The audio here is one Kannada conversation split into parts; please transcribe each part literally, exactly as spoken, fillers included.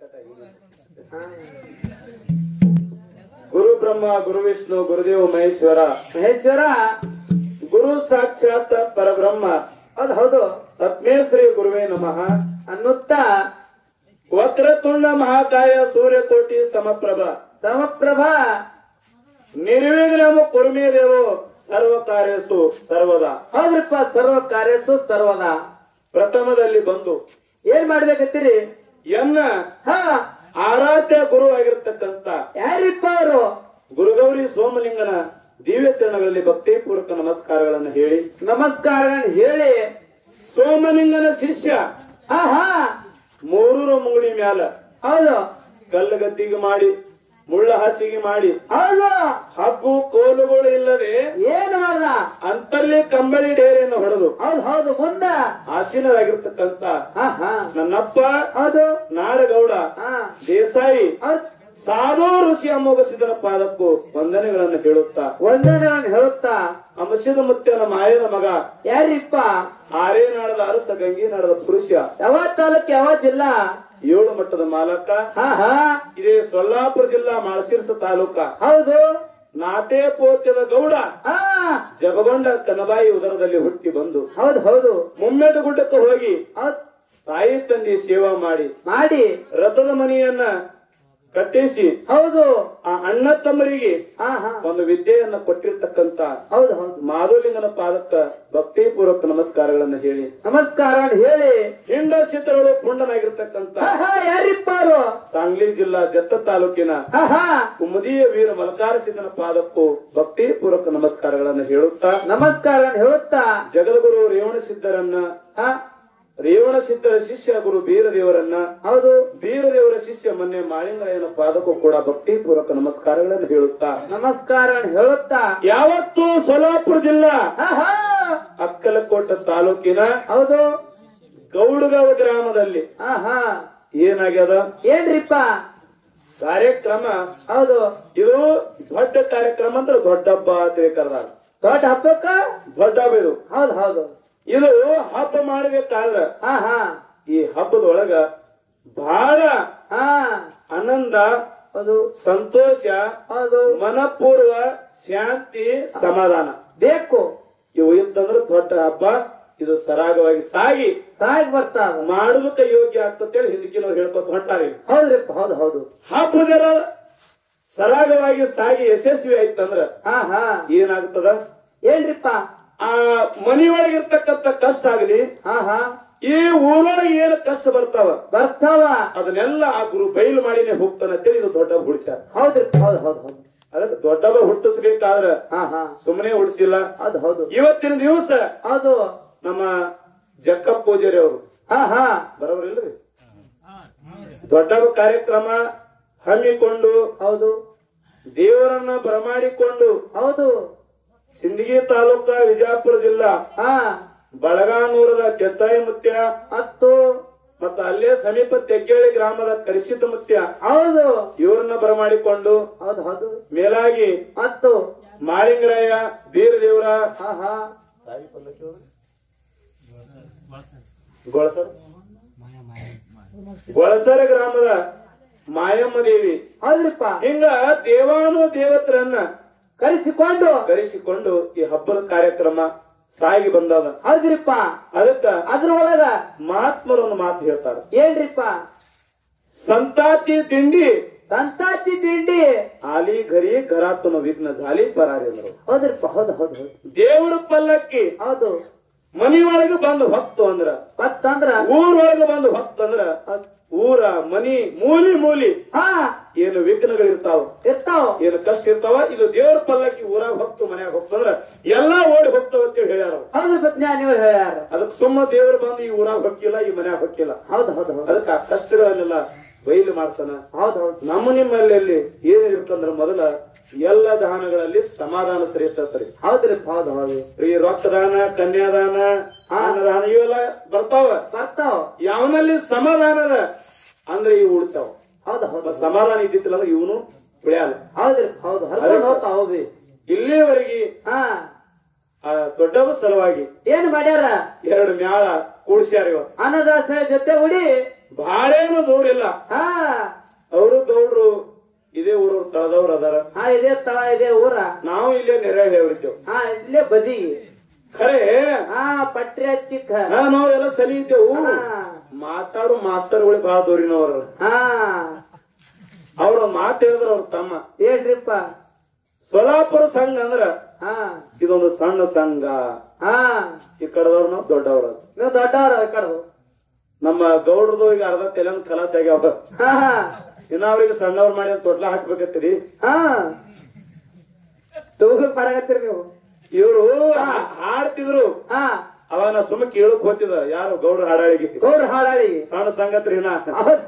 ಗುರು ಬ್ರಹ್ಮ ಗುರು ವಿಷ್ಣು ಗುರುದೇವ ಮಹೇಶ್ವರ ಮಹೇಶ್ವರ ಗುರು ಸಾಕ್ಷಾತ್ ಪರಬ್ರಹ್ಮ ಹೌದು ಹೌದು ತಸ್ಮೈ ಶ್ರೀ ಗುರುವೇ ನಮಃ ಅನ್ನುತ್ತಾ ವಕ್ರತುಂಡ ಮಹಾಕಾಯ ಸೂರ್ಯಕೋಟಿ ಸಮಪ್ರಭ ಸಮಪ್ರಭ ನಿರ್ವಿಘ್ನಮ ಕುರ್ಮೇ ದೇವೋ ಸರ್ವ ಕಾರ್ಯಸು ಸರ್ವದಾ. ಹೌದ್ರಪ್ಪ, ಸರ್ವ ಕಾರ್ಯಸು ಸರ್ವದ. ಪ್ರಥಮದಲ್ಲಿ ಬಂದು ಏನ್ ಮಾಡ್ಬೇಕತ್ತೀರಿ? ಎನ್ನ ಹಾ ಆರಾಧ್ಯ ಗುರು ಆಗಿರ್ತಕ್ಕಂತ ಯಾರಿಪ್ಪ ಅವರು? ಗುರುಗೌರಿ ಸೋಮಲಿಂಗನ ದಿವ್ಯ ಚರಣಗಳಲ್ಲಿ ಭಕ್ತಿಪೂರ್ವಕ ನಮಸ್ಕಾರಗಳನ್ನು ಹೇಳಿ ನಮಸ್ಕಾರಗಳನ್ನು ಹೇಳಿ ಸೋಮಲಿಂಗನ ಶಿಷ್ಯ ಹಾ ಹಾ ಮೂರೂರು ಮುಂಗುಳಿ ಮ್ಯಾಲ ಹೌದು ಕಲ್ಲುಗದ್ದಿಗೆ ಮಾಡಿ ಮುಳ್ಳ ಹಾಸಿಗೆ ಮಾಡಿ ಹೌದು ಹಗ್ಗು ಕೋಲುಗಳು ಇಲ್ಲದೆ ಏನು ಮಾಡ್ದ? ಅಂತಲ್ಲಿ ಕಂಬಳಿ ಡೇರೆಯನ್ನು ಹೊಡೆದು ಹೌದು ಹೌದು ಮುಂದ ಆಸೀನರಾಗಿರ್ತಕ್ಕಂತ ಹಾ ಹಾ ನನ್ನಪ್ಪ ಹೌದು ನಾಡಗೌಡ ಹಾ ದೇಸಾಯಿ ಹೌದ್ ಸಾಧು ಋಷಿ ಅಮೋಘ ಸಿದ್ದನ ಪಾದಕ್ಕೂ ವಂದನೆಗಳನ್ನು ಹೇಳುತ್ತಾ ವಂದನೆಗಳನ್ನು ಹೇಳುತ್ತಾ ಅಂಶದ ಮುತ್ಯನ ಮಾಯನ ಮಗ ಯಾರಿಪ್ಪ? ಆರೇ ನಾಡದ ಅರಸ ಗಂಗಿ ನಾಡದ ಪುರುಷ ಯಾವ ತಾಲೂಕ್ ಯಾವ ಜಿಲ್ಲಾ? ಏಳು ಮಟ್ಟದ ಮಾಲಕ ಹಾ ಹಾ ಇದೇ ಸೊಲ್ಲಾಪುರ ಜಿಲ್ಲಾ ಮಾಳಸಿರ್ಸ ತಾಲೂಕ ಹೌದು ನಾಟೇ ಪೋತ್ಯದ ಗೌಡ ಹಾ ಜಗಗೊಂಡ ಕನಬಾಯಿ ಉದರದಲ್ಲಿ ಹುಟ್ಟಿ ಬಂದು ಹೌದು ಹೌದು ಮುಮ್ಮೆಟ ಗುಡ್ಡಕ್ಕೆ ಹೋಗಿ ಹೌದ್ ತಾಯಿ ತಂದೆ ಸೇವಾ ಮಾಡಿ ಮಾಡಿ ರಥದ ಮನೆಯನ್ನ ಕಟ್ಟಿಸಿ ಹೌದು ಆ ಅಣ್ಣ ತಮ್ಮರಿಗೆ ಹಾ ಹಾ ಒಂದು ವಿದ್ಯೆಯನ್ನ ಕೊಟ್ಟಿರ್ತಕ್ಕಂತ ಹೌದು ಹೌದು ಮಾಧುಲಿಂಗನ ಪಾದಕ್ಕ ಭಕ್ತಿಪೂರ್ವಕ ನಮಸ್ಕಾರಗಳನ್ನು ಹೇಳಿ ನಮಸ್ಕಾರವನ್ನು ಹೇಳಿ ಹಿಂಡ ಸಿದ್ಧರು ಪುಂಡನಾಗಿರ್ತಕ್ಕಂತ ಹಾ ಹಾ ಯಾರಿಪ್ಪ ಅವರು? ಸಾಂಗ್ಲಿ ಜಿಲ್ಲಾ ಜತ್ತ ತಾಲೂಕಿನ ಹಾ ಹಾ ಕುಮುದಿಯ ವೀರ ಮಲಕಾರ ಸಿದ್ದನ ಪಾದಕ್ಕೂ ಭಕ್ತಿಪೂರ್ವಕ ನಮಸ್ಕಾರಗಳನ್ನು ಹೇಳುತ್ತಾ ನಮಸ್ಕಾರವನ್ನು ಹೇಳುತ್ತಾ ಜಗದ್ಗುರು ರೇವಣ ಸಿದ್ದರನ್ನ ಹಾ ರೇವಣ ಸಿದ್ದರ ಶಿಷ್ಯ ಗುರು ಬೀರದೇವರನ್ನ ಹೌದು ಬೀರದೇವರ ಶಿಷ್ಯ ಮೊನ್ನೆ ಮಾಳಿಂಗರಾಯನ ಪಾದಕ್ಕೂ ಕೂಡ ಭಕ್ತಿಪೂರ್ವಕ ನಮಸ್ಕಾರಗಳನ್ನು ಹೇಳುತ್ತಾ ನಮಸ್ಕಾರವನ್ನು ಹೇಳುತ್ತಾ ಯಾವತ್ತು ಸೊಲ್ಲಾಪುರ ಜಿಲ್ಲಾ ಹಾ ಹಾ ಅಕ್ಕಲಕೋಟ ತಾಲೂಕಿನ ಹೌದು ಗೌಡಗಾವ ಗ್ರಾಮದಲ್ಲಿ ಹಾ ಹಾ ಏನಾಗ್ಯದ ಏನ್ರಿಪ್ಪ? ಕಾರ್ಯಕ್ರಮ ಹೌದು ಇದು ದೊಡ್ಡ ಕಾರ್ಯಕ್ರಮ ಅಂದ್ರೆ ದೊಡ್ಡ ಹಬ್ಬ ಅಂತ ಕರೆದಾರ. ದೊಡ್ಡ ಹಬ್ಬಕ್ಕ ದೊಡ್ಡ ಹಬ್ಬ ಇದು. ಹೌದು ಹೌದು ಇದು ಹಬ್ಬ ಮಾಡಬೇಕಾದ್ರ ಹಾ ಹಾ ಈ ಹಬ್ಬದೊಳಗ ಬಹಳ ಹಾ ಆನಂದ ಹೌದು ಸಂತೋಷ ಹೌದು ಮನಪೂರ್ವ ಶಾಂತಿ ಸಮಾಧಾನ ಬೇಕು. ಇವು ಇತ್ತಂದ್ರೆ ದೊಡ್ಡ ಹಬ್ಬ. ಇದು ಸರಾಗವಾಗಿ ಸಾಗಿ ಸಾಗಿ ಬರ್ತಾ ಮಾಡುದಕ್ಕೆ ಯೋಗ್ಯ ಆಗ್ತೇಳಿ ಹಿಂದಕ್ಕಿನವ್ರು ಹೇಳ್ಕೊತ ಹೊಂಟಾರಿ. ಹೌದ್ರಿಪ್ಪ ಹೌದು ಹೌದು ಹಬ್ಬದರ ಸರಾಗವಾಗಿ ಸಾಗಿ ಯಶಸ್ವಿ ಆಯ್ತಂದ್ರ ಹಾ ಹಾ ಏನಾಗ್ತದ? ಏನ್ರಿಪ್ಪ? ಆ ಮನಿಯೊಳಗಿರ್ತಕ್ಕಂಥ ಕಷ್ಟ ಆಗಲಿ, ಹಾ ಹಾ ಈ ಊರೊಳಗೆ ಏನು ಕಷ್ಟ ಬರ್ತಾವ ಬರ್ತಾವ ಅದನ್ನೆಲ್ಲ ಆ ಗುರು ಬಯಲು ಮಾಡಿನೇ ಹೋಗ್ತಾನ ಅಂತೇಳಿ ಇದು ದೊಡ್ಡ ಹುಡ್ಚಾರ. ಹೌದ್ರಿಪ್ಪ ಹೌದು ಹೌದು ಹೌದು ಅದಕ್ಕೆ ದೊಡ್ಡವ ಹುಟ್ಟಿಸ್ಬೇಕಾದ್ರ ಹಾ ಹಾ ಸುಮ್ಮನೆ ಹುಡ್ಸಿಲ್ಲ. ಹೌದು ಹೌದು ಇವತ್ತಿನ ದಿವಸ ಹೌದು ನಮ್ಮ ಜಕ್ಕ ಪೂಜಾರಿ ಅವರು ಹಾ ಹಾ ಬರೋರಿಲ್ರಿ ದೊಡ್ಡ ಕಾರ್ಯಕ್ರಮ ಹಮ್ಮಿಕೊಂಡು ಹೌದು ದೇವರನ್ನ ಬರಮಾಡಿಕೊಂಡು ಹೌದು ಸಿಂದಗಿ ತಾಲೂಕ ವಿಜಯಪುರ ಜಿಲ್ಲಾ ಹಾ ಬಳಗಾನೂರದ ಕೆತ್ತಾಯಿ ಮುತ್ಯ ಹತ್ತು ಮತ್ತ ಅಲ್ಲೇ ಸಮೀಪ ತೆಗ್ಗೇಳಿ ಗ್ರಾಮದ ಕರಿಸಿದ ಮುತ್ಯ ಹೌದು ಇವ್ರನ್ನ ಬರಮಾಡಿಕೊಂಡು ಹೌದು ಹೌದು ಮೇಲಾಗಿ ಹತ್ತು ಮಾಳಿಂಗರಾಯ ಬೀರದೇವರ ಹಾ ಹಾ ಗೊಳಸರ ಗೊಳಸರ ಗ್ರಾಮದ ಮಾಯಮ್ಮ ದೇವಿ ಹೌದ್ರಿಪ್ಪ ಹಿಂಗ ದೇವಾನು ದೇವತರನ್ನ ಕರೆಸಿಕೊಂಡು ಕರೆಸಿಕೊಂಡು ಈ ಹಬ್ಬದ ಕಾರ್ಯಕ್ರಮ ಸಾಗಿ ಬಂದದ. ಹೌದ್ರಿಪ್ಪ ಅದಕ್ಕ ಅದ್ರೊಳಗ ಮಹಾತ್ಮರೊಂದು ಮಾತು ಹೇಳ್ತಾರ. ಏನ್ರಿಪ್ಪ? ಸಂತಾಚಿ ತಿಂಡಿ ಸಂತಾಚಿ ತಿಂಡಿ ಆಲಿ ಘರಿ ಘರಾತನ ವಿಘ್ನ ಜಾಲಿ ಪರಾರಿ ಅಂದ್ರು. ಹೌದ್ರಿಪ್ಪ ಹೌದು ಹೌದು ಹೌದು ದೇವರ ಪಲ್ಲಕ್ಕಿ ಹೌದು ಮನಿಯೊಳಗೆ ಬಂದು ಹೊತ್ತು ಅಂದ್ರ ಮತ್ತಂದ್ರ ಊರೊಳಗೆ ಬಂದು ಹೊತ್ತು ಅಂದ್ರ ಊರ ಮನಿ ಮೂಲಿ ಮೂಲಿ ಹಾ ಏನು ವಿಘ್ನಗಳಿರ್ತಾವ ಇರ್ತಾವ ಏನು ಕಷ್ಟ ಇರ್ತಾವ ಇದು ದೇವರ ಪಲ್ಲಕ್ಕಿ ಊರಾಗ ಹೊತ್ತು ಮನ್ಯಾಗ ಹೋಗ್ತಂದ್ರ ಎಲ್ಲಾ ಓಡಿ ಹೋಗ್ತಾವ ಅಂತ ಹೇಳ್ಯಾರ. ಹೌದು ಪತ್ನಿ ನೀವು ಹೇಳ್ಯಾರ. ಅದಕ್ಕೆ ಸುಮ್ಮ ದೇವರು ಬಂದು ಈ ಊರಾಗ ಹೊಕ್ಕಿಲ್ಲ ಈ ಮನ್ಯಾಗ ಹೊಕ್ಕಿಲ್ಲ. ಹೌದು ಹೌದು ಹೌದು ಅದಕ್ಕೆ ಆ ಕಷ್ಟಗಳನ್ನೆಲ್ಲ ಬಯಲು ಮಾಡ್ತಾನ. ಹೌದು ಹೌದು ನಮ್ಮ ನಿಮ್ಮಲ್ಲಿ ಏನಿರ್ತಂದ್ರ ಮೊದಲ ಎಲ್ಲ ದಾನಗಳಲ್ಲಿ ಸಮಾಧಾನ ಶ್ರೇಷ್ಠ ಅಂತಾರೆ. ಹೌದ್ರಿ ಹೌದು ಹೌದು ಈ ರೊಕ್ಕದಾನ ಕನ್ಯಾದಾನ ಅನ್ನದಾನ ಇವೆಲ್ಲ ಬರ್ತಾವ ಬರ್ತಾವ. ಯಾವನಲ್ಲಿ ಸಮಾಧಾನದ ಅಂದ್ರೆ ಇವು ಉಳಿತಾವ. ಹೌದು ಹೌದು ಸಮಾಧಾನ ಇದ್ದಿತ್ತಿಲ್ಲ ಅಂದ್ರೆ ಇವನು ಉಳಿಯಲ್ಲ. ಹೌದ್ರಿ ಹೌದು ಹರ್ಕೊಂಡು ಹೋಗ್ತಾವ ಹೋಗಿ ಇಲ್ಲಿಯವರೆಗೆ ಹಾ ಆ ದೊಡ್ಡವ ಸಲುವಾಗಿ ಏನ್ ಮಾಡ್ಯಾರ? ಎರಡು ಮ್ಯಾಳ ಕೂಡ್ಸ್ಯಾರ. ಇವತ್ತು ಅನ್ನದಾಸ ಜೊತೆ ಉಡಿ ಬಾಳೇನು ದೂರ ಇಲ್ಲ. ಹಾ ಅವರು ಗೌಡ್ರು ಇದೇ ಊರು ತಳದವ್ರು ಅದಾರ. ಹಾ ಇದೇ ತಳ ಇದೇ ಊರ. ನಾವು ಇಲ್ಲೇ ನೆರೆ ಇರ್ತೇವ್. ಹಾ ಇಲ್ಲೇ ಬದಿ ಖರೆ. ಹಾ ಪಟ್ರಿ ಹಚ್ಚಿಕ್ಕ ನಾವೆಲ್ಲ ಸಲಿ ಇದ್ದೇವು. ಮಾತಾಡು ಮಾಸ್ತರ್ಗಳು ಬಾಳ ದೂರಿನವ್ರ. ಹಾ ಅವ್ರ ಮಾತು ಹೇಳಿದ್ರ ಅವ್ರ ತಮ್ಮ ಏನ್ರಿಪ್ಪ ಸೊಲಾಪುರ ಸಂಘ ಅಂದ್ರ ಹಾ ಇದೊಂದು ಸಣ್ಣ ಸಂಘ. ಹಾ ಈ ಕಡದವ್ರ ನಾವು ದೊಡ್ಡವ್ರ. ನೀವು ದೊಡ್ಡವ್ರ ಕಡ್ದು ನಮ್ಮ ಗೌಡ್ರದು ಈಗ ಅರ್ಧ ತೆಲಂಗ್ ಕಲಾಸ ಆಗ್ಯಾವ. ಹಾ ಇನ್ನ ಅವ್ರಿಗೆ ಸಣ್ಣವ್ರ ಮಾಡಿ ತೊಟ್ಲ ಹಾಕ್ಬೇಕತ್ತೀರಿ. ಹಾ ತೂಗಕ್ ಬರಾಕತ್ತೀರಿ ನೀವು. ಇವ್ರು ಹಾಡ್ತಿದ್ರು. ಹಾ ಅವಾಗ ನಾ ಸುಮ್ಮ ಕೇಳಕ್ ಹೋಗ್ತಿದ ಯಾರು ಗೌಡ್ರ ಹಾಡಾಳಿಗೆ. ಗೌಡ್ರ ಹಾಡಾಳಿ ಸಣ್ಣ ಸಂಗತ್ರಿ ನಾ ಹೌದ್.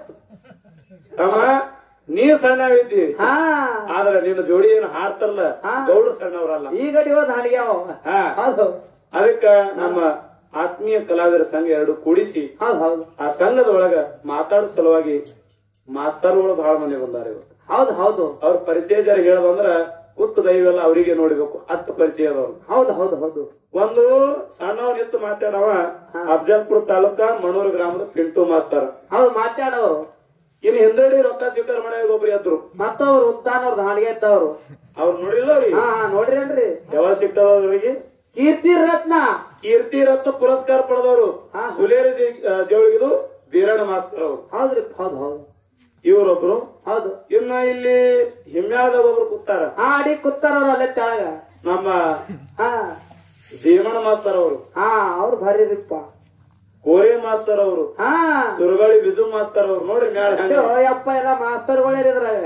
ಅಮ್ಮ ನೀ ಸಣ್ಣವಿದ್ದಿ. ಹಾ ಆದ್ರೆ ನಿನ್ನ ಜೋಡಿ ಏನ್ ಹಾಡ್ತಾರಲ್ಲ ಗೌಡ್ರು ಸಣ್ಣವ್ರಲ್ಲ. ಈಗ ಇವತ್ತು ಹಾಡಿಗ್ಯಾವ. ಹಾ ಹೌದು ಅದಕ್ಕ ನಮ್ಮ ಆತ್ಮೀಯ ಕಲಾವಿದರ ಸಂಘ ಎರಡು ಕೂಡಿಸಿ ಹೌದ್ ಹೌದು ಆ ಸಂಘದ ಒಳಗ ಮಾತಾಡೋ ಸಲುವಾಗಿ ಮಾಸ್ತರ್ಗಳು ಬಹಳ ಮಂದಿ ಬಂದಾರ. ಹೌದು ಹೌದು ಅವ್ರ ಪರಿಚಯ ಜರ ಹೇಳದಂದ್ರ ಕುತ್ತು ದೈವೆಲ್ಲ ಅವರಿಗೆ ನೋಡ್ಬೇಕು ಅಷ್ಟು ಪರಿಚಯ ಅದವ್ರು. ಹೌದು ಹೌದು ಹೌದು ಒಂದು ಸಣ್ಣವ ನಿಂತು ಮಾತಾಡವ ಅಫಜಲ್ಪುರ ತಾಲೂಕ ಮಣೂರು ಗ್ರಾಮದ ಪಿಂಟು ಮಾಸ್ತರ್. ಹೌದು ಮಾತಾಡೋರು. ಇನ್ ಹಿಂದಡಿ ರೊಕ್ಕ ಸ್ವೀಕಾರ ಮಾಡ್ಯಾಗ ಒಬ್ರು ಎದ್ರು ಮತ್ತವ್ರು ಉತ್ತಾನವ್ರದ್ದು ಹಾಡಿಗೆ ಇದ್ದವ್ರು. ಅವ್ರು ನೋಡಿಲ್ಲ ಅವ್ರಿಗೆ. ಹಾ ನೋಡ್ರೇನ್ರಿ ಯಾವಾಗ ಸಿಗ್ತಾವ ಅವ್ರಿಗೆ ಕೀರ್ತಿ ರತ್ನ ಕೀರ್ತಿ ರತ್ನ ಪುರಸ್ಕಾರ ಪಡೆದವರು ಸುಲೇರಿ ಜವಳಿಗಿದು ಬೀರಣ್ಣ ಮಾಸ್ತರ್ ಅವರು. ಹೌದ್ರಿ ಹೌದು ಹೌದು ಇವರೊಬ್ರು. ಹೌದು ಇನ್ನ ಇಲ್ಲಿ ಹಿಮ್ಯಾದಾಗ ಒಬ್ರು ಕೂತಾರ. ಹಾ ಅಡಿ ಕೂತಾರವ್ರು ಅಲ್ಲೇ ತೆಳಗ ನಮ್ಮ ಹಾ ಭೀಮಣ್ಣ ಮಾಸ್ತರ್ ಅವರು. ಹಾ ಅವ್ರು ಭಾರಿರಿಪ್ಪ. ಕೋರೆ ಮಾಸ್ತರ್ ಅವರು. ಹಾ ಸುರಗಳಿ ಬಿಜು ಮಾಸ್ತರ್ ಅವರು. ನೋಡ್ರಿ ಮ್ಯಾಲ ಹೆಂಗ ಯಪ್ಪ ಎಲ್ಲ ಮಾಸ್ತರ್ಗಳಿದ್ರಾಗ.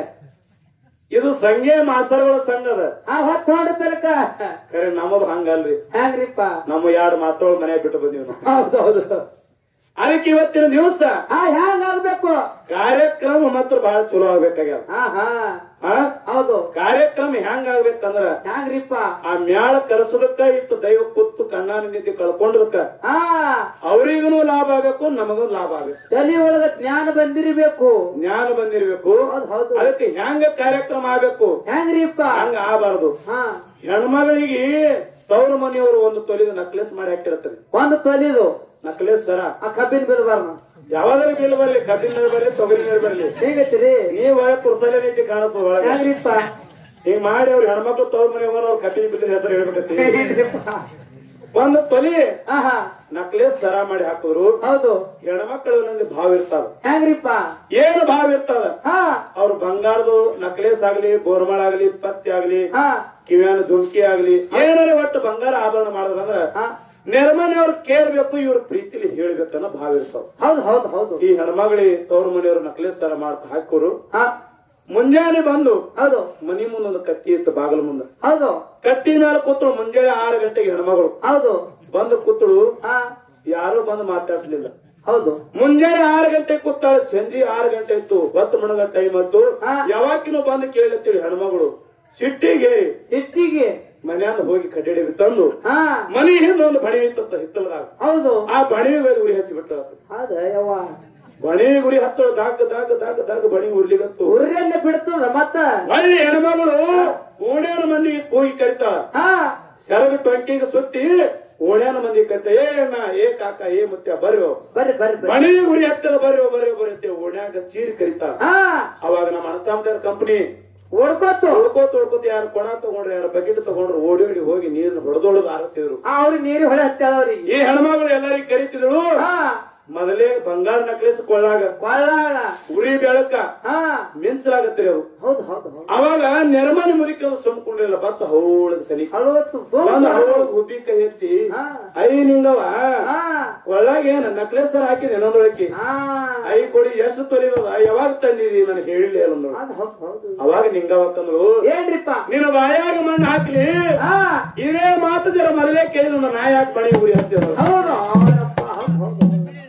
ಇದು ಸಂಘೆ ಮಾಸ್ತರ್ಗಳ ಸಂಘದ. ಹಾ ಹೊತ್ತು ಹೊಡ ತನಕ ಖರೆ ನಮ್ಮದು ಹಂಗಲ್ರಿ. ಹೆಂಗ್ರಿಪ್ಪ ನಮ್ಮ ಎರಡು ಮಾಸ್ತರ್ಗಳು ಮನೆಯಾಗ ಬಿಟ್ಟು ಬಂದೀವಿ ನಾವು. ಹೌದು ಹೌದು ಅದಕ್ಕೆ ಇವತ್ತಿನ ದಿವಸ ಹಾ ಹ್ಯಾಂಗ ಆಗ್ಬೇಕು ಕಾರ್ಯಕ್ರಮ ಮಾತ್ರ ಬಹಳ ಚಲೋ ಆಗ್ಬೇಕಾಗ್ಯಾವ. ಹಾ ಹಾ ಹಾ ಹೌದು ಕಾರ್ಯಕ್ರಮ ಹೆಂಗ ಆಗ್ಬೇಕಂದ್ರ ಹ್ಯಾಂಗ್ರಿಪ್ಪ ಆ ಮ್ಯಾಳ ಕರೆಸೋದಕ್ಕ ಇಟ್ಟು ದೈವ ಕೂತು ಕಣ್ಣಾನ ನಿಧಿ ಕಳ್ಕೊಂಡದಕ್ಕ ಹಾ ಅವ್ರಿಗೂ ಲಾಭ ಆಗ್ಬೇಕು ನಮಗೂ ಲಾಭ ಆಗ್ಬೇಕು. ತಲೆ ಒಳಗ ಜ್ಞಾನ ಬಂದಿರ್ಬೇಕು. ಜ್ಞಾನ ಬಂದಿರ್ಬೇಕು. ಹೌದು ಹೌದು ಅದಕ್ಕೆ ಹೆಂಗ ಕಾರ್ಯಕ್ರಮ ಆಗ್ಬೇಕು ಹೆಂಗ್ರಿಪ್ಪ ಹಂಗ ಆಗಬಾರದು. ಹಾ ಹೆಣ್ಮಗಳಿಗೆ ತವ್ರ ಮನೆಯವರು ಒಂದು ತೊಲಿದ ನಕ್ಲೆಸ್ ಮಾಡಿ ಹಾಕಿರ್ತಾರೆ. ಒಂದು ತೊಲಿದು ನಕ್ಲೆಸ್ ಸರ ಆ ಕಬ್ಬಿನ ಬಿಲ್ ಬರ್ನ ಯಾವಾದ್ರೂ ಬಿಲ್ ಬರ್ಲಿ ಕಬ್ಬಿನ ನೀರು ಬರ್ಲಿ ತೊಗರಿ ನೀರು ಬರ್ಲಿ ಹೇಗತ್ತೀರಿ ನೀವ್ ಒಳಗೆ ಕುರ್ಸಲೆ ನೀತಿ ಕಾಣಿಸ್ತದ ಒಳಗೆ. ಹೆಂಗ್ರಿಪ್ಪ ಹಿಂಗ್ ಮಾಡಿ ಅವ್ರ ಹೆಣ್ಮಕ್ಳು ತವ್ರ ಮನೆ ಅವ್ರ ಕಬ್ಬಿನ ಬಿಲ್ ಹೆಸರು ಹೇಳ್ಬೇಕತ್ತಿ. ಒಂದು ತೊಲಿ ಆಹಾ ನಕ್ಲೆಸ್ ಸರ ಮಾಡಿ ಹಾಕಿದ್ರು. ಹೌದು ಹೆಣ್ಮಕ್ಳು ನಂದು ಭಾವ ಇರ್ತಾವ. ಹೆಂಗ್ರಿಪ್ಪ ಏನು ಭಾವ ಇರ್ತಾವ ಹಾ ಅವ್ರ ಬಂಗಾರದು ನಕ್ಲೆಸ್ ಆಗ್ಲಿ ಬೋರ್ಮಳ ಆಗ್ಲಿ ಪತ್ತಿ ಆಗ್ಲಿ ಹಾ ಕಿವ್ಯಾನ ಜುಮ್ಕಿ ಆಗ್ಲಿ ಏನಾರ ಒಟ್ಟು ಬಂಗಾರ ಆಭರಣ ಮಾಡಿದ್ರಂದ್ರ ಹಾ ನೆರಮನೆ ಅವ್ರು ಕೇಳ್ಬೇಕು ಇವ್ರ ಪ್ರೀತಿಲಿ ಹೇಳ್ಬೇಕನ್ನೋ ಭಾವ ಇರ್ತಾವ. ಹೌದು ಹೌದು ಹೌದು ಈ ಹೆಣ್ಮಗಳಿ ತವ್ರ ಮನೆಯವ್ರು ನಕ್ಲೆಸ್ ತರ ಮಾಡ್ತಾ ಹಾಕೋರು. ಹಾ ಮುಂಜಾನೆ ಬಂದು ಹೌದು ಮನಿ ಮುಂದೊಂದು ಕಟ್ಟಿ ಇತ್ತು ಬಾಗಲ ಮುಂದೆ. ಹೌದು ಕಟ್ಟಿ ಮೇಲೆ ಕೂತಳು. ಮುಂಜಾನೆ ಆರು ಗಂಟೆಗೆ ಹೆಣ್ಮಗಳು ಹೌದು ಬಂದು ಕೂತಳು. ಹಾ ಯಾರು ಬಂದು ಮಾತಾಡ್ಸ್ಲಿಲ್ಲ. ಹೌದು ಮುಂಜಾನೆ ಆರು ಗಂಟೆ ಕೂತಾಳೆ. ಸಂಜೆ ಆರು ಗಂಟೆ ಇತ್ತು. ಹೊತ್ತು ಮಣಗ ಟೈಮ್ ಇತ್ತು. ಹಾ. ಯಾವಾಗಿನೂ ಬಂದು ಕೇಳತ್ತೀವಿ ಹೆಣ್ಮಗಳು ಸಿಟ್ಟಿಗೆ ಸಿಟ್ಟಿಗೆ ಮನ್ಯಾಗ ಹೋಗಿ ಕಡ್ಡಿ ತಂದು ಹಾ ಮನಿ ಹಿಂದ ಒಂದು ಬಣಿ ಇತ್ತ ಹಿತ್ತಲದಾಗ. ಹೌದು ಆ ಬಣಿಗೆ ಉರಿ ಹಚ್ಚಿ ಬಿಟ್ಟ. ಅದ ಯವ್ವ ಬಣಿ ಗುರಿ ಹತ್ತಳು. ದಾಗ ದಾಗ ದಾಗ ದಾಗ ಬಣಿ ಉರ್ಲಿಗತ್ತು. ಉರ್ರೆಲ್ಲ ಬಿಡ್ತದ ಮತ್ತ ಹಳ್ಳಿ ಹೆಣ್ಮಗಳು ಓಣ್ಯಾನ ಮಂದಿಗೆ ಹೋಗಿ ಕರಿತಾಳ. ಹಾ ಸೆರಗ ಟೊಂಕಿಗೆ ಸುತ್ತಿ ಓಣ್ಯಾನ ಮಂದಿ ಕರಿತ. ಏ ಅಣ್ಣ ಏ ಕಾಕ ಏ ಮುತ್ಯ ಬರ್ರಿ ಬರ್ರಿ ಬರ್ರಿ ಬರ್ರಿ ಬಣಿ ಗುರಿ ಹತ್ತದ ಬರ್ರಿ ಬರ್ರಿ ಬರ್ರಿ ಅಂತ ಓಣ್ಯಾಗ ಚೀರಿ ಕರಿತಾಳ. ಹಾ ಅವಾಗ ನಮ್ಮ ಅಣ್ಣತಾಮದಾರ ಕಂಪನಿ ಓಡ್ಕೋತು ಹೊಡ್ಕೋತ ಹೊಡ್ಕೋತ ಯಾರು ಕೊಣ ತಗೊಂಡ್ರು ಯಾರು ಬಕೆಟ್ ತಗೊಂಡ್ರು ಓಡಿ ಓಡಿ ಹೋಗಿ ನೀರನ್ನ ಹೊಡೆದೊಳದು ಆರಿಸ್ತಿದ್ರು. ಅವ್ರಿಗೆ ನೀರು ಹೊಳೆ ಹತ್ತವ್ರಿಗೆ. ಈ ಹೆಣ್ಮಗಳು ಎಲ್ಲರಿಗೂ ಕರಿತಿದ್ರು. ಹಾ ಮೊದಲೇ ಬಂಗಾರ ನಕ್ಲೆಸ್ ಕೊಳ್ಳಾಗ ಕೊಳ್ಳಾಗ ಉರಿ ಬೆಳಕ ಹಾ ಮಿಂಚಲಾಗತ್ರಿ ಅವ್ರು. ಹೌದು ಹೌದು ಹೌದು ಅವಾಗ ನೆರಮನೆ ಮುರಿಕ ಸುಮ್ಕೊಂಡಿಲ್ಲ. ಬತ್ತ ಹೌಳಗ್ ಸನಿ ಅಳವತ್ತು ಹೌಳಗ್ ಹುಬ್ಬಿ ಕೈ ಹೆಚ್ಚಿ ಹಾ ಐ ನಿಂಗವ ಹಾ ಕೊಳ್ಳಾಗ ಏನ ನಕ್ಲೆಸ್ ಸರ್ ಹಾಕಿದೆ ಇನ್ನೊಂದೊಳಕಿ. ಹಾ ಐ ಕೊಡಿ ಎಷ್ಟು ತೊಲಿದದ ಯಾವಾಗ ತಂದಿದಿ ನನಗೆ ಹೇಳಿಲ್ಲ ಅನ್ನೋದು. ಅದ್ ಹೌದು ಹೌದು ಅವಾಗ ನಿಂಗವಕ್ಕಂದ್ರು ಏನ್ರಿಪ್ಪ ನಿನ್ನ ಬಾಯಾಗ ಮಣ್ಣು ಹಾಕ್ಲಿ ಹಾ ಇದೇ ಮಾತು ಜರ ಮೊದಲೇ ಕೇಳಿದ ನಾ ಯಾಕೆ ಬಣಿ ಉರಿ ಹತ್ತಿದ ಹೌದು ಹೌದಪ್ಪ ಹೌದು ಹೌದು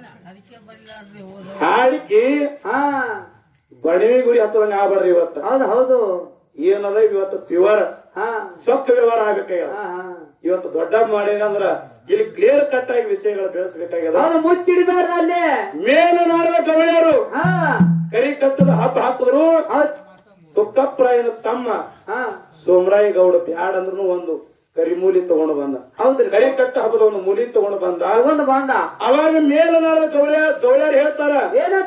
ಹಾಡಿಕಿ ಹಾ ಬಣಿ ಗುರಿ ಹತ್ತದಂಗ ಆಗ್ಬಾರ್ದು. ಇವತ್ತ ಹೌದು ಹೌದು ಏನದ ಇವತ್ತು ಪ್ಯೂರ್ ಹಾ ಸೊಕ್ಕ ವ್ಯವಹಾರ ಆಗ್ಬೇಕಾಗ್ಯದ. ಹಾ ಹಾ ಇವತ್ತು ದೊಡ್ಡ ಮಾಡಿದಂದ್ರ ಇಲ್ಲಿ ಕ್ಲಿಯರ್ ಕಟ್ ಆಗಿ ವಿಷಯಗಳು ಬೆಳೆಸಬೇಕಾಗ್ಯದ. ಹೌದು ಮುಚ್ಚಿಡಬೇಡ್ರ ಅಲ್ಲೇ ಮೇಲೆ ನಾಡದ ಗವಳಿಯರು ಹಾ ಕರಿ ಕಟ್ಟದ ಹಬ್ಬ ಹಾಕಿದ್ರು. ಹೌದ್ ತುಕ್ಕಪ್ಪರಾಯನ ತಮ್ಮ ಹಾ ಸೋಮರಾಯ ಗೌಡ ಬ್ಯಾಡ್ ಅಂದ್ರೂ ಒಂದು ಕರಿಮೂಲಿ ತಗೊಂಡು ಬಂದ. ಹೌದ್ರಿ ಕರಿ ಕಟ್ಟ ಹಬ್ಬದ ಒಂದು ಮೂಲಿ ತಗೊಂಡು ಬಂದ. ತಗೊಂಡು ಬಂದ. ಅವಾಗ ಮೇಲೆ ನಾಡದ ಗೌಳ್ಯ ಗೌಳ್ಯಾರು ಹೇಳ್ತಾರ ಏನಂತ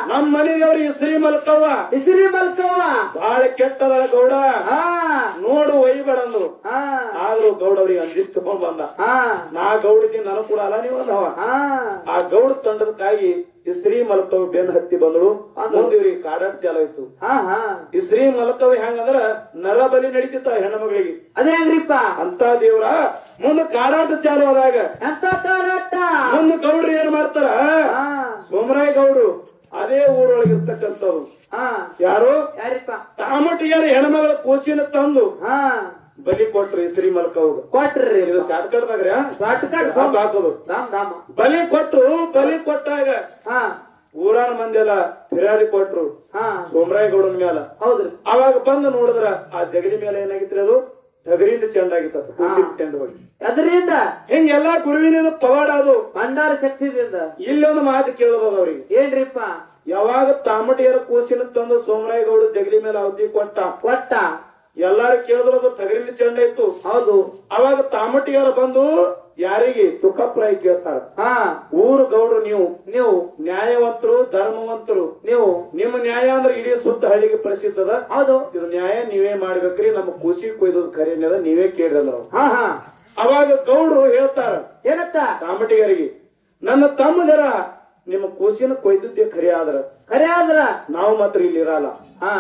ನಮ್ಮ ಮನೆ ದೇವ್ರಿಗೆ ಶ್ರೀ ಮಲ್ಕವ್ವ ಇಸ್ರಿ ಮಲ್ಕವ್ವ ಬಹಳ ಕೆಟ್ಟದ ಗೌಡ ಹಾ ನೋಡು ಒಯ್ಬೇಡಂದ್ರು ಹಾ ಆದ್ರೂ ಗೌಡ ಅವ್ರಿಗೆ ಅಂಜಿಸ್ ತಗೊಂಡ್ ಬಂದ ಹಾ ನಾ ಗೌಡಿದ್ದೀನಿ ನನಗ್ ಕೂಡ ಅಲ್ಲ ನೀವು ಅಂದವ ಹಾ ಆ ಗೌಡ ತಂಡದಕ್ಕಾಗಿ ಈ ಸ್ತ್ರೀ ಮಲ್ಕವ್ ಬೆನ್ ಹತ್ತಿ ಬಂದಳು ಮುಂದೆ ಇವ್ರಿಗೆ ಕಾಡಾಟ ಚಾಲಾಯ್ತು ಹಾ ಹಾ ಈ ಸ್ತ್ರೀ ಮಲ್ಕವ್ ಹೆಂಗಂದ್ರ ನರಬಲಿ ನಡೀತಿತ್ತ ಹೆಣ್ಣು ಮಗಳಿಗೆ ಅದೇ ಹೆಂಗ್ರಿಪ್ಪ ಅಂತ ದೇವ್ರ ಮುಂದ ಕಾಡಾಟ ಚಾಲು ಆದಾಗ ಎಂತ ಕಾಡಾಟ ಮುಂದ ಗೌಡ್ರು ಏನ್ ಮಾಡ್ತಾರ ಹಾ ಸೋಮರಾಯ ಗೌಡ್ರು ಅದೇ ಊರೊಳಗಿರ್ತಕ್ಕಂಥವ್ರು ಹಾ ಯಾರು ಯಾರಿಪ್ಪ ತಾಮಟಿಯಾರ ಹೆಣ್ಮಗಳ ಕೋಸಿನ ತಂದು ಹಾ ಬಲಿ ಕೊಟ್ರು ಈ ಸ್ತ್ರೀ ಮಲ್ಕವ್ಗ ಕೊಟ್ರಿ ಇದು ಶಾರ್ಟ್ ಕಟ್ದಾಗ್ರ ಶಾರ್ಟ್ ಕಟ್ ಹಾಕೋದು ದಾಮ್ ದಾಮ ಬಲಿ ಕೊಟ್ರು ಬಲಿ ಕೊಟ್ಟಾಗ ಹಾ ಊರಾನ ಮಂದಿ ಎಲ್ಲ ಫಿರ್ಯಾದಿ ಕೊಟ್ರು ಹಾ ಸೋಮರಾಯ ಗೌಡನ ಮ್ಯಾಲ ಹೌದ್ರಿ ಅವಾಗ ಬಂದು ನೋಡಿದ್ರ ಆ ಜಗಲಿ ಮೇಲೆ ಏನಾಗಿತ್ರಿ ಅದು ಟಗರಿಂದ ಚೆಂಡಾಗಿತ್ತ ಕೂಸಿನ ಚೆಂಡ ಹೋಗಿ ಅದರಿಂದ ಹಿಂಗೆಲ್ಲಾ ಗುರುವಿನಿಂದ ಪವಾಡ ಅದು ಭಂಡಾರ ಶಕ್ತಿದಿಂದ ಇಲ್ಲೊಂದು ಮಾತು ಕೇಳೋದು ಅವ್ರಿಗೆ ಏನ್ರಿಪ್ಪ ಯಾವಾಗ ತಾಮಟಿಯರ ಕೂಸಿನ ತಂದು ಸೋಮರಾಯ ಗೌಡ ಜಗಲಿ ಮೇಲೆ ಅವಧಿ ಕೊಟ್ಟ ಕೊಟ್ಟ ಎಲ್ಲಾರು ಕೇಳಿದ್ರು ಅದು ಟಗರಿಂದ ಚೆಂಡ ಇತ್ತು ಹೌದು ಅವಾಗ ತಾಮಟಿಯರ ಬಂದು ಯಾರಿಗೆ ತುಕಪ್ರಾಯ ಕೇಳ್ತಾರ ಹಾ ಊರು ಗೌಡ್ರು ನೀವು ನೀವು ನ್ಯಾಯವಂತರು ಧರ್ಮವಂತರು ನೀವು ನಿಮ್ಮ ನ್ಯಾಯ ಅಂದ್ರೆ ಇಡೀ ಸುತ್ತ ಹಳ್ಳಿಗೆ ಪ್ರಸಿದ್ಧದ ಹೌದು ಇದು ನ್ಯಾಯ ನೀವೇ ಮಾಡ್ಬೇಕ್ರಿ ನಮ್ಮ ಖುಷಿ ಕೊಯ್ದದ ಕರೆಯದ ನೀವೇ ಕೇಳ್ರಿ ಅಂದ್ರ ಹಾ ಹಾ ಅವಾಗ ಗೌಡ್ರು ಹೇಳ್ತಾರ ಏನತ್ತ ತಾಮಟಿಗರಿಗೆ ನನ್ನ ತಮ್ಮ ಜರ ನಿಮ್ಮ ಕೂಸಿನ ಕೊಯ್ದದ್ದೇ ಖರೆ ಆದ್ರ ಖರೆ ಆದ್ರ ನಾವು ಮಾತ್ರ ಇಲ್ಲಿ ಇರಲ್ಲ ಹಾ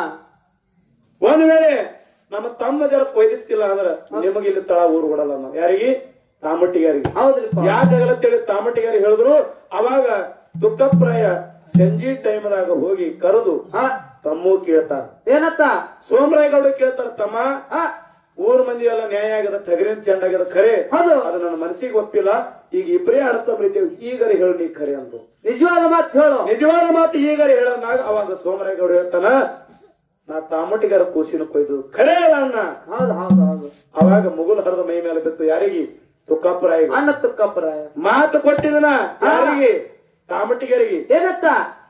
ಒಂದ್ ವೇಳೆ ನಮ್ಮ ತಮ್ಮ ಜರ ಕೊಯ್ದಿತ್ತಿಲ್ಲ ಅಂದ್ರ ನಿಮಗೆ ಇಲ್ಲಿ ತಳ ಊರು ಕೊಡಲ್ಲ ನಾವು ಯಾರಿಗೆ ತಾಮಟಿಗಾರಿಗೆ ಹೌದ್ರಿಪ್ಪ ಯಾಕಾಗಲತ್ತೇಳಿ ತಾಮಟಿಗಾರಿ ಹೇಳಿದ್ರು ಅವಾಗ ದುಃಖಪ್ರಾಯ ಸಂಜೆ ಟೈಮ್ದಾಗ ಹೋಗಿ ಕರೆದು ಹಾ ತಮ್ಮೂ ಕೇಳ್ತಾರ ಏನತ್ತ ಸೋಮರಾಯ ಗೌಡ ಕೇಳ್ತಾರ ತಮ್ಮ ಹಾ ಊರ್ ಮಂದಿ ಎಲ್ಲ ನ್ಯಾಯ ಆಗದ ಟಗರಿನ ಚೆಂಡ ಆಗದ ಖರೆ ಹೌದು ಅದು ನನ್ನ ಮನಸ್ಸಿಗೆ ಒಪ್ಪಿಲ್ಲ ಈಗ ಇಬ್ಬರೇ ಅರ್ಥಂಬೈತೇವೆ ಈಗರೆ ಹೇಳಿ ನೀ ಖರೆ ಅಂದ್ರು ನಿಜವಾದ ಮಾತು ಹೇಳು ನಿಜವಾದ ಮಾತು ಈಗರೆ ಹೇಳಂದಾಗ ಅವಾಗ ಸೋಮರಾಯ ಗೌಡ ಹೇಳ್ತಾನ ನಾ ತಾಮಟಿಗಾರ ಕೂಸಿನ ಕೊಯ್ದು ಖರೆ ಅಲ್ಲ ಅಣ್ಣ ಹೌದು ಹೌದು ಹೌದು ಅವಾಗ ಮುಗುಲ್ ಹರಿದ ಮೈ ಮೇಲೆ ಬಿತ್ತು ಯಾರಿಗೆ ತುಕ್ಕಪ್ಪರಾಯ ಅಣ್ಣ ತುಕ್ಕಪ್ಪರಾಯ ಮಾತು ಕೊಟ್ಟಿದನ ಯಾರಿಗೆ ತಾಮಟಿಗರಿಗೆ ಏನತ್ತ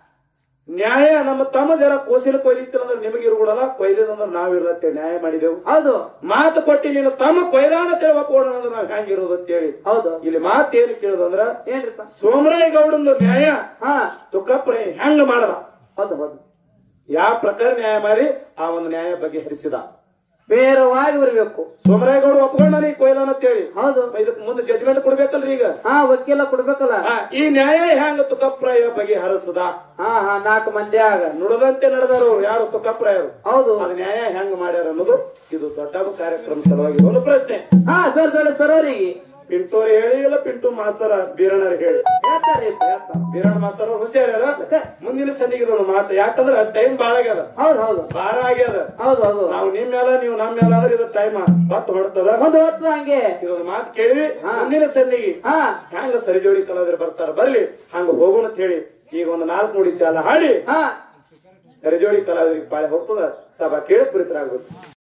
ನ್ಯಾಯ ನಮ್ಮ ತಮ್ಮ ಜರ ಕೋಸಿನ ಕೊಯ್ದಿತ್ತಿಲ್ಲ ಅಂದ್ರೆ ನಿಮಗೆ ಇರ್ಬಿಡಲ್ಲ ಕೊಯ್ದಿದಂದ್ರೆ ನಾವಿರತ್ತೆ ನ್ಯಾಯ ಮಾಡಿದೆವು ಹೌದು ಮಾತು ಕೊಟ್ಟಿ ನೀನು ತಮ್ಮ ಕೊಯ್ದಾನ ತಿಳಿ ಒಪ್ಪಿಕೊಡೋಣ ಅಂದ್ರೆ ನಾವ್ ಹೆಂಗಿರೋದು ಅಂತ ಹೇಳಿ ಹೌದು ಇಲ್ಲಿ ಮಾತು ಏನು ಕೇಳುದಂದ್ರ ಏನ್ರಿಪ್ಪ ಸೋಮರಾಯ ಗೌಡಂದು ನ್ಯಾಯ ಹಾ ತುಕ್ಕಪ್ಪರೇ ಹೆಂಗ ಮಾಡದ ಹೌದು ಹೌದು ಯಾವ ಪ್ರಕಾರ ನ್ಯಾಯ ಮಾಡಿ ಆ ಒಂದು ನ್ಯಾಯ ಬಗೆಹರಿಸಿದ ಬೇರವಾಗಿ ಬರಬೇಕು ಸೋಮರಾಯ ಗೌಡ ಒಪ್ಕೊಂಡ ನೀ ಕೊಯ್ದಾನ ಅಂತ ಹೇಳಿ ಹೌದು ಇದಕ್ಕೆ ಮುಂದೆ ಜಜ್ಮೆಂಟ್ ಕೊಡ್ಬೇಕಲ್ರಿ ಈಗ ಹಾ ವಕೀಲ ಕೊಡ್ಬೇಕಲ್ಲ ಆ, ಈ ನ್ಯಾಯ ಹೆಂಗ ತುಕ್ಕಪ್ರಾಯ ಬಗೆಹರಿಸದ ಹಾ ಹಾ ನಾಲ್ಕು ಮಂದಿ ಆಗ ನುಡದಂತೆ ನಡೆದಾರು ಯಾರು ತುಕ್ಕಪ್ರಾಯರು ಹೌದು ಅದು ನ್ಯಾಯ ಹೆಂಗ್ ಮಾಡ್ಯಾರ ಅನ್ನೋದು ಇದು ದೊಡ್ಡ ಕಾರ್ಯಕ್ರಮ ಸಲುವಾಗಿ ಒಂದು ಪ್ರಶ್ನೆ ಹಾ ಸರ್ ಸರ್ ಸರೋರಿಗೆ ಪಿಂಟೋರಿ ಹೇಳಿ ಇಲ್ಲ ಪಿಂಟು ಮಾಸ್ತರ ಬೀರಣ್ಣರ್ ಹೇಳಿ ಹೇಳ್ತಾರೆ ಹೇಳ್ತಾರೆ ಬೀರಣ್ಣ ಮಾಸ್ತರ ಹುಷಾರ್ಯಾರ ಮುಂದಿನ ಸಂದಿಗೆ ಇದೊಂದು ಮಾತು ಯಾಕಂದ್ರ ಟೈಮ್ ಬಾಳ ಆಗ್ಯದ ಹೌದು ಹೌದು ಬಾರ ಆಗ್ಯದ ಹೌದು ಹೌದು ನಾವು ನಿಮ್ ಮೇಲೆ ನೀವು ನಮ್ ಮೇಲೆ ಅಂದ್ರೆ ಇದು ಟೈಮ್ ಬತ್ತು ಹೊಡ್ತದ ಒಂದು ಹೊತ್ತು ಹಂಗೆ ಇದೊಂದು ಮಾತು ಕೇಳಿ ಮುಂದಿನ ಸಂದಿಗೆ ಹಾ ಹೆಂಗ ಸರಿಜೋಡಿ ಕಲಾವಿದರು ಬರ್ತಾರ ಬರ್ಲಿ ಹಂಗ ಹೋಗೋಣ ಅಂತ ಹೇಳಿ ಈಗ ಒಂದು ನಾಲ್ಕು ನುಡಿ ಚಾಲ ಹಾಡಿ ಹಾ ಸರಿಜೋಡಿ ಕಲಾವಿದರಿಗೆ ಪಾಳೆ ಹೋಗ್ತದ ಸಭಾ ಕೇಳಿ ಪ್ರೀತರಾಗ್ಬೇಕು.